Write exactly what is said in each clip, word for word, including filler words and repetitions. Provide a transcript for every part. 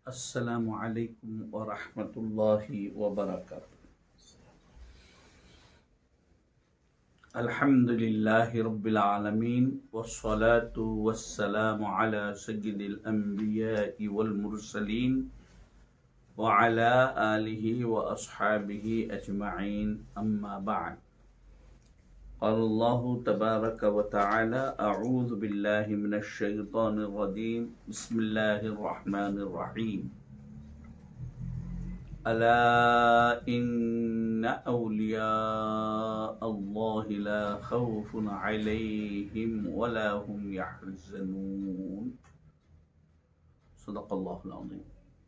السلام علیکم ورحمۃ اللہ وبرکاتہ۔ الحمد للہ رب العالمین والصلاة والسلام علی سید الانبیاء والمرسلین وعلی آلہ واصحابہ اجمعین، اما بعد۔ قال اللہ تبارک وتعالی اعوذ باللہ من الشیطان الرجیم، بسم اللہ الرحمن الرحیم۔ الا ان اولیاء اللہ لا خوف علیہم ولا هم يحزنون۔ صدق اللہ العظیم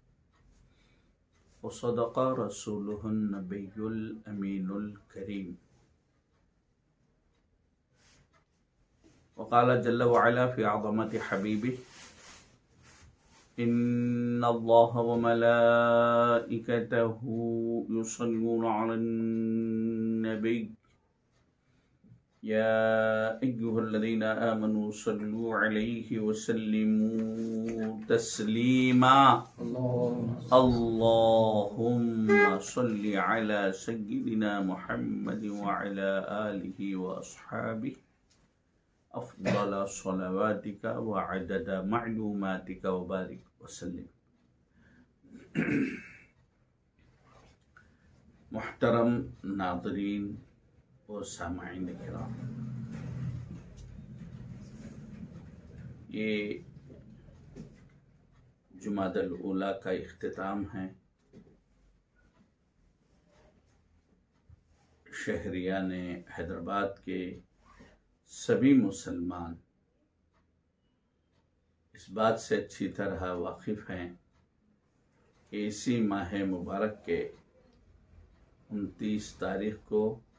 وصدق رسولہ النبی الامین الکریم۔ وقال جل وعلا في عظمة حبيبه إن الله وملائكته يصلون على النبي يا أيها الذين آمنوا صلوا عليه وسلموا تسليما اللهم صل على سيدنا محمد وعلى آله وأصحابه افضل صلواتک وعدد معلوماتک وبارک وسلم۔ محترم ناظرین و سامعین کرام، یہ جمادی الاولیٰ کا اختتام ہے۔ شہریان حیدرآباد کے سبھی مسلمان اس بات سے اچھی طرح واقف ہیں کہ اسی ماہ مبارک کے انتیس تاریخ کو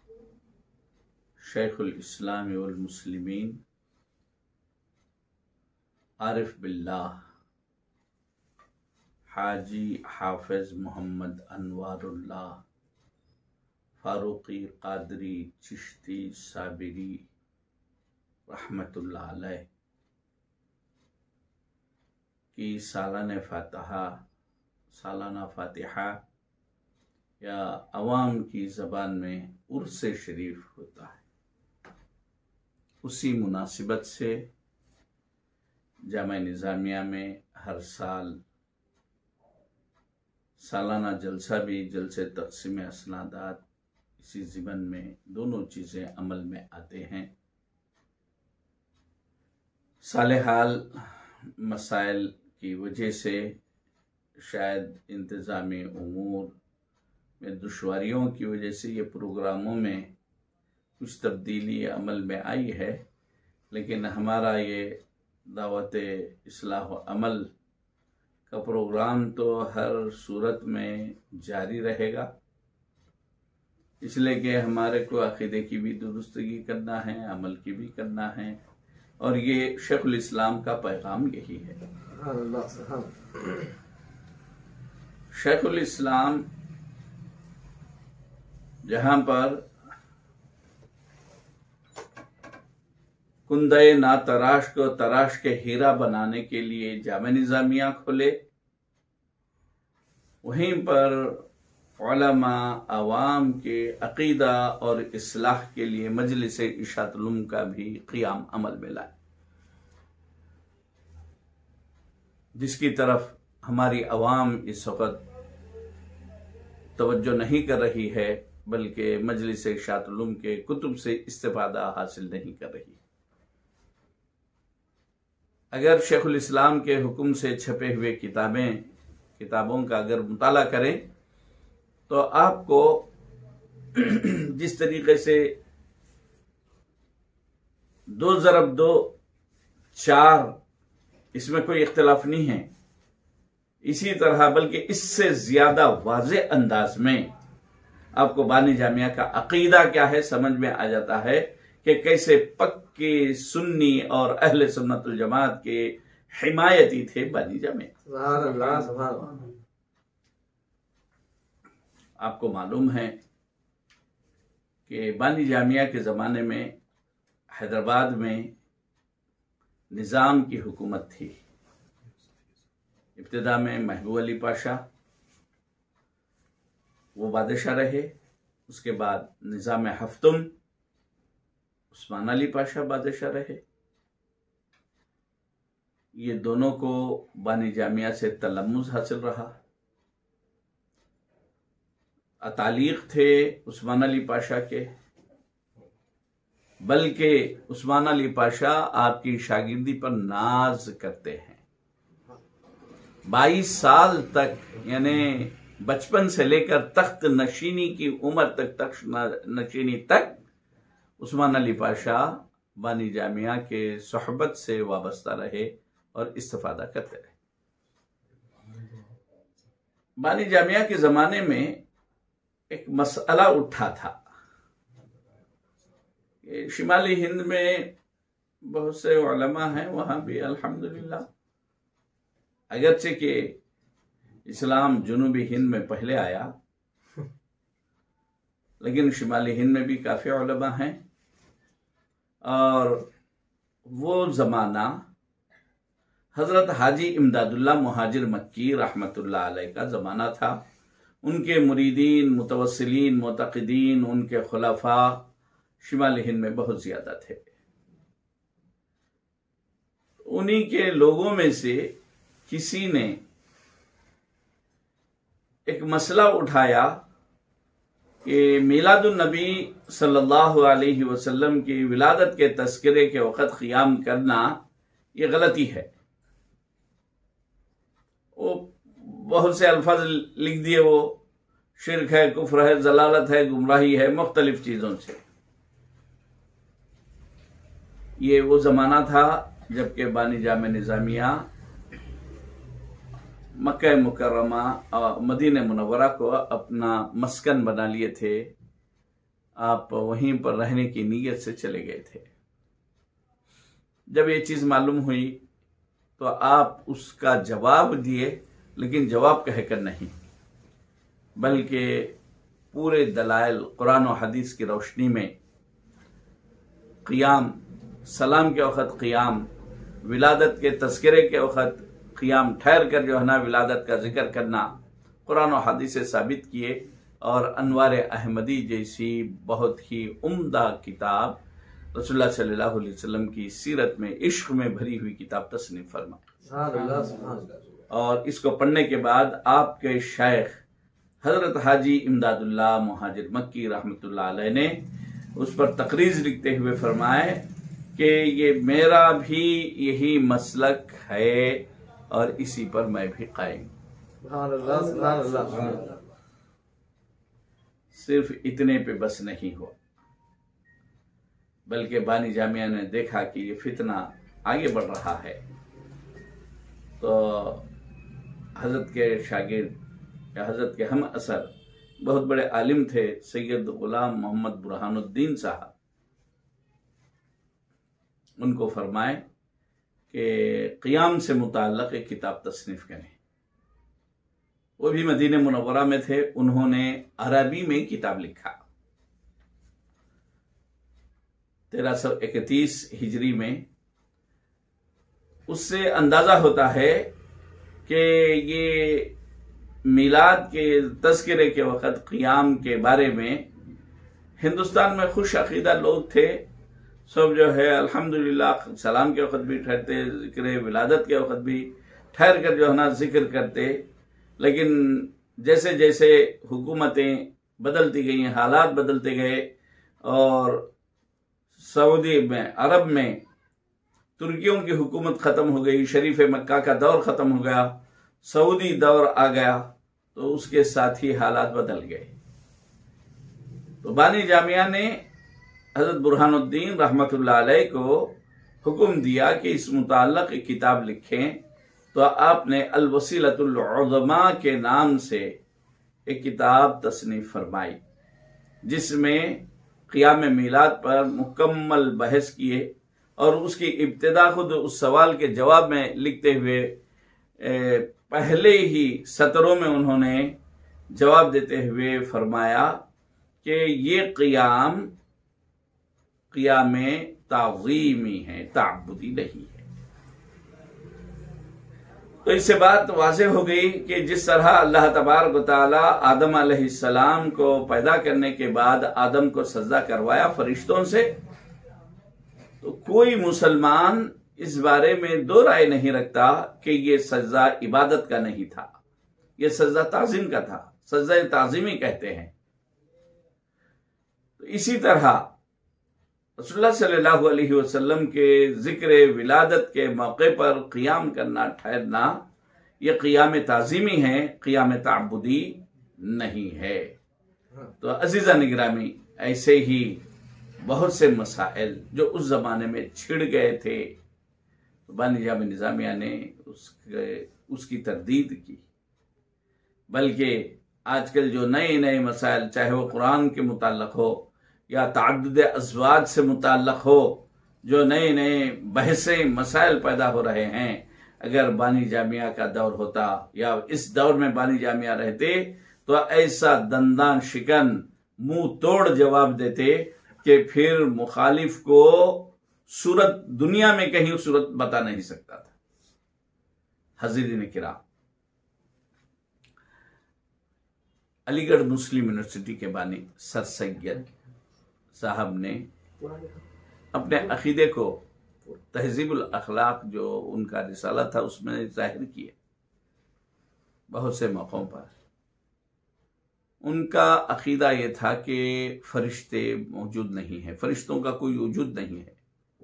شیخ الاسلام والمسلمین عارف باللہ حاجی حافظ محمد انوار اللہ فاروقی قادری چشتی صابری رحمت اللہ علیہ کی سالانہ فاتحہ سالانہ فاتحہ یا عوام کی زبان میں عرس شریف ہوتا ہے، اسی مناسبت سے جامعہ نظامیہ میں ہر سال سالانہ جلسہ بھی جلسے تقسیم اسنادات اسی ضمن میں دونوں چیزیں عمل میں آتے ہیں۔ صالحال مسائل کی وجہ سے شاید انتظامی امور میں دشواریوں کی وجہ سے یہ پروگراموں میں کچھ تبدیلی عمل میں آئی ہے، لیکن ہمارا یہ دعوت اصلاح و عمل کا پروگرام تو ہر صورت میں جاری رہے گا، اس لیے کہ ہمارے کو عقیدے کی بھی درستگی کرنا ہے، عمل کی بھی کرنا ہے، اور یہ شیخ الاسلام کا پیغام یہی ہے۔ شیخ الاسلام جہاں پر کندے نا تراش کو تراش کے ہیرا بنانے کے لیے جامعہ نظامیہ کھولے، وہیں پر علماء عوام کے عقیدہ اور اصلاح کے لیے مجلس اشاعت العلوم کا بھی قیام عمل میں لائے، جس کی طرف ہماری عوام اس وقت توجہ نہیں کر رہی ہے، بلکہ مجلس اشاعت العلوم کے کتب سے استفادہ حاصل نہیں کر رہی۔ اگر شیخ الاسلام کے حکم سے چھپے ہوئے کتابیں کتابوں کا اگر مطالعہ کریں تو آپ کو جس طریقے سے دو ضرب دو چار اس میں کوئی اختلاف نہیں ہے، اسی طرح بلکہ اس سے زیادہ واضح انداز میں آپ کو بانی جامعہ کا عقیدہ کیا ہے سمجھ میں آ جاتا ہے کہ کیسے پکے سنی اور اہل سنت الجماعت کے حمایتی تھے بانی جامعہ۔ سبحان اللہ سبحان اللہ۔ آپ کو معلوم ہے کہ بانی جامعہ کے زمانے میں حیدرآباد میں نظام کی حکومت تھی، ابتدا میں محبوب علی پاشا وہ بادشاہ رہے، اس کے بعد نظام ہفتم عثمان علی پاشا بادشاہ رہے۔ یہ دونوں کو بانی جامعہ سے تلمذ حاصل رہا۔ اتالیق تھے عثمان علی پاشا کے، بلکہ عثمان علی پاشا آپ کی شاگردی پر ناز کرتے ہیں۔ بائیس سال تک، یعنی بچپن سے لے کر تخت نشینی کی عمر تک تخت نشینی تک عثمان علی پاشا بانی جامعہ کے صحبت سے وابستہ رہے اور استفادہ کرتے رہے۔ بانی جامعہ کے زمانے میں ایک مسئلہ اٹھا تھا کہ شمالی ہند میں بہت سے علماء ہیں، وہاں بھی الحمدللہ اگرچہ کہ اسلام جنوبی ہند میں پہلے آیا، لیکن شمالی ہند میں بھی کافی علماء ہیں، اور وہ زمانہ حضرت حاجی امداد اللہ مہاجر مکی رحمت اللہ علیہ کا زمانہ تھا۔ ان کے مریدین، متوسلین، معتقدین، ان کے خلفاء شمالی ہند میں بہت زیادہ تھے۔ انہی کے لوگوں میں سے کسی نے ایک مسئلہ اٹھایا کہ میلاد النبی صلی اللہ علیہ وسلم کی ولادت کے تذکرے کے وقت قیام کرنا یہ غلطی ہے۔ وہ بہت سے الفاظ لکھ دیے، وہ شرک ہے، کفر ہے، ضلالت ہے، گمراہی ہے، مختلف چیزوں سے۔ یہ وہ زمانہ تھا جبکہ بانی جامع نظامیہ مکہ مکرمہ اور مدینہ منورہ کو اپنا مسکن بنا لیے تھے، آپ وہیں پر رہنے کی نیت سے چلے گئے تھے۔ جب یہ چیز معلوم ہوئی تو آپ اس کا جواب دیے، لیکن جواب کہہ کر نہیں، بلکہ پورے دلائل قرآن و حدیث کی روشنی میں قیام، سلام کے وقت قیام، ولادت کے تذکرے کے وقت قیام، ٹھہر کر جو ہے نا ولادت کا ذکر کرنا، قرآن و حدیث سے ثابت کیے، اور انوار احمدی جیسی بہت ہی عمدہ کتاب رسول اللہ صلی اللہ علیہ وسلم کی سیرت میں، عشق میں بھری ہوئی کتاب تصنیف فرما۔ اور اس کو پڑھنے کے بعد آپ کے شیخ حضرت حاجی امداد اللہ مہاجر مکی رحمت اللہ علیہ نے اس پر تقریض لکھتے ہوئے فرمائے کہ یہ میرا بھی یہی مسلک ہے اور اسی پر میں بھی قائم۔ صرف اتنے پہ بس نہیں ہوا، بلکہ بانی جامعہ نے دیکھا کہ یہ فتنہ آگے بڑھ رہا ہے، تو حضرت کے شاگرد یا حضرت کے ہم اثر بہت بڑے عالم تھے سید غلام محمد برہان الدین صاحب، ان کو فرمائے کہ قیام سے متعلق ایک کتاب تصنیف کریں۔ وہ بھی مدینہ منورہ میں تھے، انہوں نے عربی میں کتاب لکھا۔ تیرہ سو اکتیس ہجری میں اس سے اندازہ ہوتا ہے کہ یہ میلاد کے تذکرے کے وقت قیام کے بارے میں ہندوستان میں خوش عقیدہ لوگ تھے، سب جو ہے الحمدللہ سلام کے وقت بھی ٹھہرتے، ذکر ولادت کے وقت بھی ٹھہر کر جو ہے نا ذکر کرتے، لیکن جیسے جیسے حکومتیں بدلتی گئیں، حالات بدلتے گئے، اور سعودی میں، عرب میں ترکیوں کی حکومت ختم ہو گئی، شریف مکہ کا دور ختم ہو گیا، سعودی دور آ گیا، تو اس کے ساتھ ہی حالات بدل گئے۔ تو بانی جامعہ نے حضرت برہان الدین رحمت اللہ علیہ کو حکم دیا کہ اس متعلق ایک کتاب لکھیں، تو آپ نے الوسیلۃ العظمیٰ کے نام سے ایک کتاب تصنیف فرمائی، جس میں قیام میلاد پر مکمل بحث کیے، اور اس کی ابتدا خود اس سوال کے جواب میں لکھتے ہوئے پہلے ہی سطروں میں انہوں نے جواب دیتے ہوئے فرمایا کہ یہ قیام قیام تعظیمی ہے، تعبدی نہیں ہے۔ تو اس سے بات واضح ہو گئی کہ جس طرح اللہ تبارک و تعالی آدم علیہ السلام کو پیدا کرنے کے بعد آدم کو سجدہ کروایا فرشتوں سے، تو کوئی مسلمان اس بارے میں دو رائے نہیں رکھتا کہ یہ سجدہ عبادت کا نہیں تھا، یہ سجدہ تعظیم کا تھا، سجدہ تعظیمی کہتے ہیں۔ تو اسی طرح رسول اللہ صلی اللہ علیہ وسلم کے ذکر ولادت کے موقع پر قیام کرنا، ٹھہرنا، یہ قیام تعظیمی ہے، قیام تعبدی نہیں ہے۔ تو عزیزان گرامی، ایسے ہی بہت سے مسائل جو اس زمانے میں چھڑ گئے تھے، بانی جامع نظامیہ نے اس اس کی تردید کی، بلکہ آج کل جو نئے نئے مسائل، چاہے وہ قرآن کے متعلق ہو یا تعدد ازواج سے متعلق ہو، جو نئے نئے بحثیں مسائل پیدا ہو رہے ہیں، اگر بانی جامعہ کا دور ہوتا یا اس دور میں بانی جامعہ رہتے تو ایسا دندان شکن منہ توڑ جواب دیتے کہ پھر مخالف کو صورت دنیا میں کہیں صورت بتا نہیں سکتا تھا۔ حضرین کرام، علی گڑھ مسلم یونیورسٹی کے بانی سر سید صاحب نے اپنے عقیدے کو تہذیب الاخلاق جو ان کا رسالہ تھا اس میں ظاہر کیا بہت سے موقعوں پر۔ ان کا عقیدہ یہ تھا کہ فرشتے موجود نہیں ہیں، فرشتوں کا کوئی وجود نہیں ہے،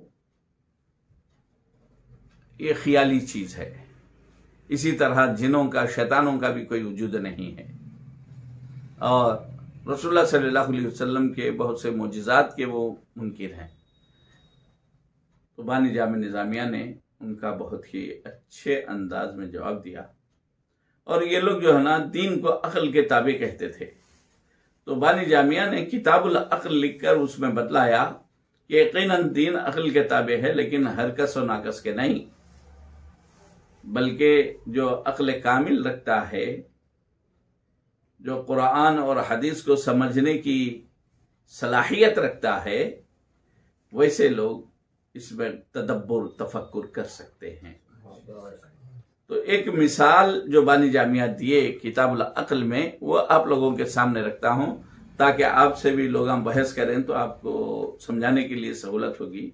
یہ خیالی چیز ہے۔ اسی طرح جنوں کا، شیطانوں کا بھی کوئی وجود نہیں ہے، اور رسول اللہ صلی اللہ علیہ وسلم کے بہت سے معجزات کے وہ منکر ہیں۔ تو بانی جامع نظامیہ نے ان کا بہت ہی اچھے انداز میں جواب دیا، اور یہ لوگ جو ہے نا دین کو عقل کے تابع کہتے تھے، تو بانی جامعہ نے کتاب العقل لکھ کر اس میں بتلایا کہ یقیناً دین عقل کے تابع ہے، لیکن ہر کس و ناقص کے نہیں، بلکہ جو عقل کامل رکھتا ہے، جو قرآن اور حدیث کو سمجھنے کی صلاحیت رکھتا ہے، ویسے لوگ اس میں تدبر، تفکر کر سکتے ہیں۔ تو ایک مثال جو بانی جامعہ دیے کتاب العقل میں، وہ آپ لوگوں کے سامنے رکھتا ہوں تاکہ آپ سے بھی لوگ ہم بحث کریں تو آپ کو سمجھانے کے لیے سہولت ہوگی۔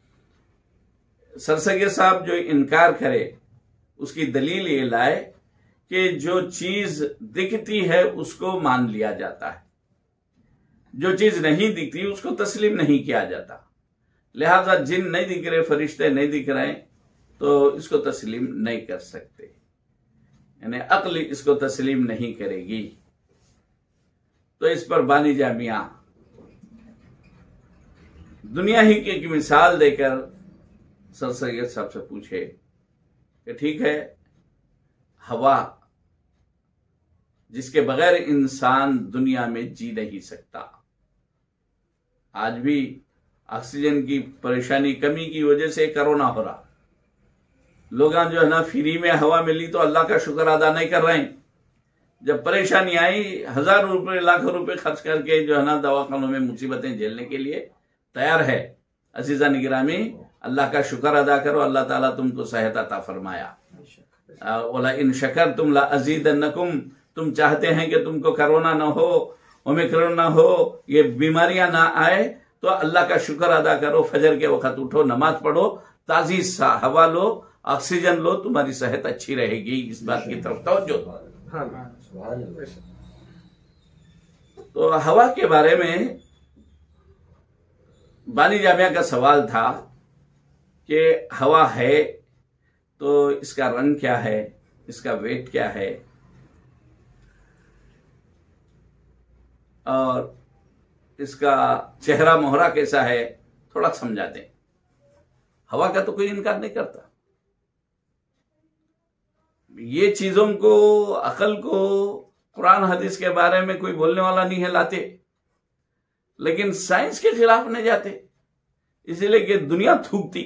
سر سید صاحب جو انکار کرے اس کی دلیل یہ لائے کہ جو چیز دکھتی ہے اس کو مان لیا جاتا ہے، جو چیز نہیں دکھتی اس کو تسلیم نہیں کیا جاتا، لہذا جن نہیں دکھ رہے، فرشتے نہیں دکھ رہے تو اس کو تسلیم نہیں کر سکتے، یعنی عقل اس کو تسلیم نہیں کرے گی۔ تو اس پر بانی جامعہ دنیا ہی کی ایک مثال دے کر سر سید صاحب سے پوچھے کہ ٹھیک ہے، ہوا جس کے بغیر انسان دنیا میں جی نہیں سکتا، آج بھی آکسیجن کی پریشانی، کمی کی وجہ سے کرونا ہو رہا، لوگاں جو ہے نا فری میں ہوا ملی تو اللہ کا شکر ادا نہیں کر رہے ہیں، جب پریشانی آئی ہزار روپے، لاکھوں روپے خرچ کر کے جو ہے نا دواخانوں میں مصیبتیں جھیلنے کے لیے تیار ہے۔ عزیزان گرامی، اللہ کا شکر ادا کرو، اللہ تعالیٰ تم کو صحت عطا فرمایا۔ وَلَئِن شَكَرْتُمْ لَأَزِيدَنَّكُمْ، تم چاہتے ہیں کہ تم کو کرونا نہ ہو، اومیکرون نہ ہو، یہ بیماریاں نہ آئے، تو اللہ کا شکر ادا کرو، فجر کے وقت اٹھو، نماز پڑھو، تازی ہوا لو، آکسیجن لو، تمہاری صحت اچھی رہے گی۔ اس بات کی طرف توجہ دو۔ تو ہوا کے بارے میں بانی جامعہ کا سوال تھا کہ ہوا ہے تو اس کا رنگ کیا ہے، اس کا ویٹ کیا ہے، اور اس کا چہرہ مہرہ کیسا ہے، تھوڑا سمجھا دیں۔ ہوا کا تو کوئی انکار نہیں کرتا، یہ چیزوں کو، عقل کو، قرآن حدیث کے بارے میں کوئی بولنے والا نہیں ہے لاتے، لیکن سائنس کے خلاف نہیں جاتے، اسی لیے کہ دنیا تھوکتی۔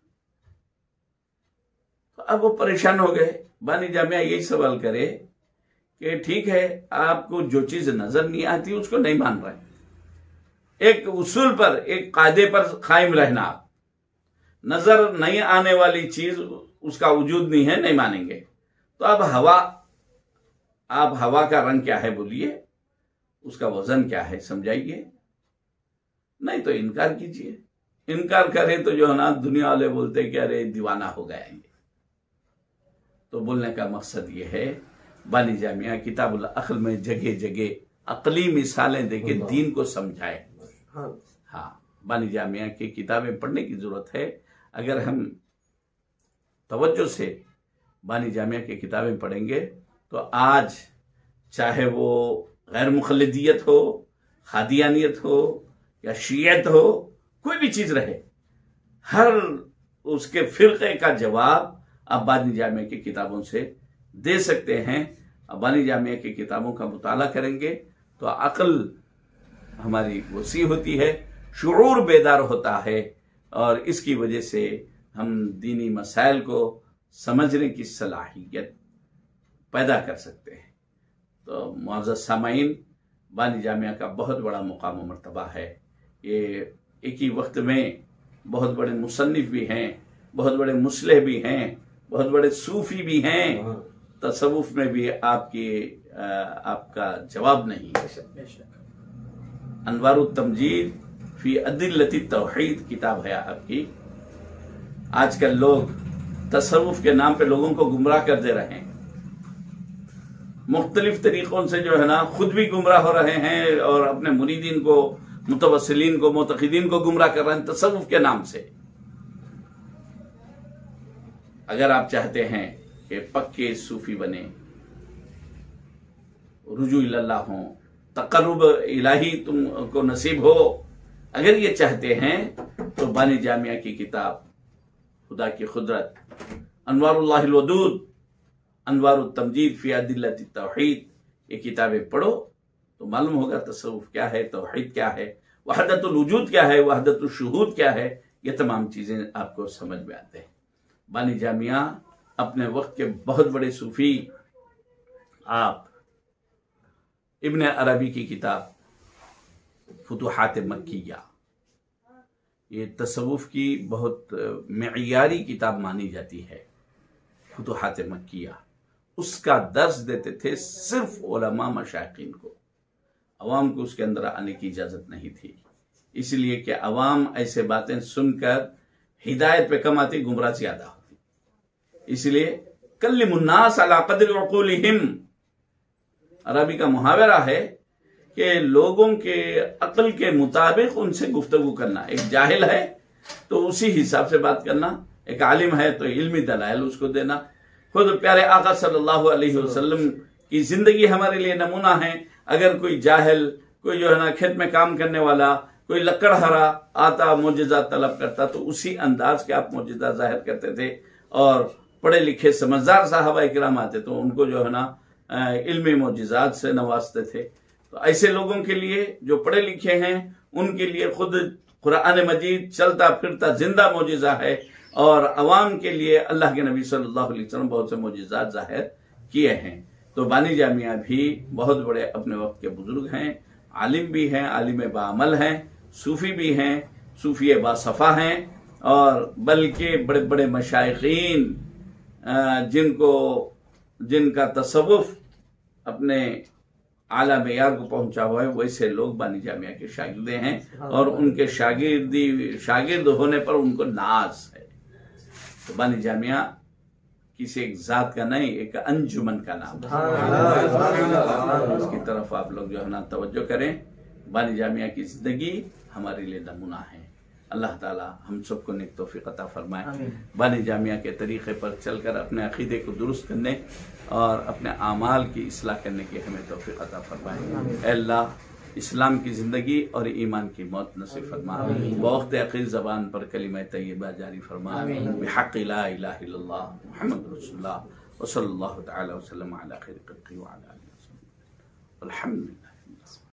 تو اب وہ پریشان ہو گئے۔ بانی جامعہ یہی سوال کرے کہ ٹھیک ہے، آپ کو جو چیز نظر نہیں آتی اس کو نہیں مان رہے، ایک اصول پر، ایک قاعدے پر قائم رہنا، نظر نہیں آنے والی چیز اس کا وجود نہیں ہے، نہیں مانیں گے، تو اب ہوا آپ ہوا کا رنگ کیا ہے بولیے، اس کا وزن کیا ہے سمجھائیے، نہیں تو انکار کیجیے۔ انکار کرے تو جو ہے نا دنیا والے بولتے کہ ارے دیوانہ ہو گیا یہ۔ تو بولنے کا مقصد یہ ہے، بانی جامعہ کتاب العقل میں جگہ جگہ عقلی مثالیں دے کے دین کو سمجھائے۔ ہاں، بانی جامعہ کی کتابیں پڑھنے کی ضرورت ہے۔ اگر ہم توجہ سے بانی جامعہ کی کتابیں پڑھیں گے تو آج چاہے وہ غیر مخلدیت ہو، قادیانیت ہو یا شیعت ہو، کوئی بھی چیز رہے، ہر اس کے فرقے کا جواب آپ بانی جامعہ کی کتابوں سے دے سکتے ہیں۔ بانی جامعہ کی کتابوں کا مطالعہ کریں گے تو عقل ہماری وسیع ہوتی ہے، شعور بیدار ہوتا ہے، اور اس کی وجہ سے ہم دینی مسائل کو سمجھنے کی صلاحیت پیدا کر سکتے ہیں۔ تو معزز سامعین، بانی جامعہ کا بہت بڑا مقام و مرتبہ ہے۔ یہ ایک ہی وقت میں بہت بڑے مصنف بھی ہیں، بہت بڑے مصلح بھی ہیں، بہت بڑے صوفی بھی ہیں، تصوف میں بھی آپ کی آپ کا جواب نہیں۔ انوار التمجید فی ادلۃ التوحید کتاب ہے آپ کی۔ آج کل لوگ تصوف کے نام پہ لوگوں کو گمراہ کر دے رہے ہیں، مختلف طریقوں سے جو ہے نا خود بھی گمراہ ہو رہے ہیں اور اپنے مریدین کو، متوسلین کو، معتقدین کو گمراہ کر رہے ہیں تصوف کے نام سے۔ اگر آپ چاہتے ہیں کہ پکے صوفی بنے، رجوع اللہ ہوں، تقرب الہی تم کو نصیب ہو، اگر یہ چاہتے ہیں تو بانی جامعہ کی کتاب خدا کی قدرت، انوار اللہ الودود، انوار التمجید فی ادلۃ التوحید، یہ کتابیں پڑھو تو معلوم ہوگا تصوف کیا ہے، توحید کیا ہے، وحدت الوجود کیا ہے، وحدت الشہود کیا ہے، یہ تمام چیزیں آپ کو سمجھ میں آتے ہیں۔ بانی جامعہ اپنے وقت کے بہت بڑے صوفی، آپ ابن عربی کی کتاب فتوحات مکیہ، یہ تصوف کی بہت معیاری کتاب مانی جاتی ہے۔ فتوحات مکیہ، اس کا درس دیتے تھے صرف علماء مشائخین کو، عوام کو اس کے اندر آنے کی اجازت نہیں تھی، اس لیے کہ عوام ایسے باتیں سن کر ہدایت پہ کم آتی، گمراہ زیادہ ہوتی۔ اس لیے کلم الناس علی قدر عقولہم، عربی کا محاورہ ہے کہ لوگوں کے عقل کے مطابق ان سے گفتگو کرنا۔ ایک جاہل ہے تو اسی حساب سے بات کرنا، ایک عالم ہے تو علمی دلائل اس کو دینا۔ خود پیارے آقا صلی اللہ علیہ وسلم کی زندگی ہمارے لیے نمونہ ہے۔ اگر کوئی جاہل، کوئی جو ہے نا کھیت میں کام کرنے والا، کوئی لکڑ ہرا آتا معجزات طلب کرتا تو اسی انداز کے آپ معجزات ظاہر کرتے تھے، اور پڑھے لکھے سمجھدار صحابہ کرام آتے تو ان کو جو ہے نا علمی معجزات سے نوازتے تھے۔ تو ایسے لوگوں کے لیے جو پڑھے لکھے ہیں، ان کے لیے خود قرآن مجید چلتا پھرتا زندہ معجزہ ہے، اور عوام کے لیے اللہ کے نبی صلی اللہ علیہ وسلم بہت سے معجزات ظاہر کیے ہیں۔ تو بانی جامعہ بھی بہت بڑے اپنے وقت کے بزرگ ہیں، عالم بھی ہیں، عالم باعمل ہیں، صوفی بھی ہیں، صوفی باصفا ہیں، اور بلکہ بڑے بڑے مشائخین جن کو جن کا تصوف اپنے اعلیٰ معیار کو پہنچا ہوا ہے، ویسے لوگ بانی جامعہ کے شاگردے ہیں، اور ان کے شاگردی شاگرد ہونے پر ان کو ناز ہے۔ تو بانی جامعہ کسی ایک ذات کا نہیں، ایک انجمن کا نام ہے، اس کی طرف آپ لوگ جو ہے نا توجہ کریں۔ بانی جامعہ کی زندگی ہمارے لیے نمونہ ہے۔ اللہ تعالی ہم سب کو نیک توفیق عطا فرمائے، بانی جامعہ کے طریقے پر چل کر اپنے عقیدے کو درست کرنے اور اپنے اعمال کی اصلاح کرنے کی ہمیں توفیق عطا فرمائے۔ اے اللہ، اسلام کی زندگی اور ایمان کی موت نصیب فرما، بوقت عقیل زبان پر کلمہ طیبہ جاری فرما، بحق لا الہ الا اللہ محمد رسول اللہ، وصلی اللہ تعالی وسلم علی خیر خلقہ وعلی آلہ وصحبہ، الحمدللہ۔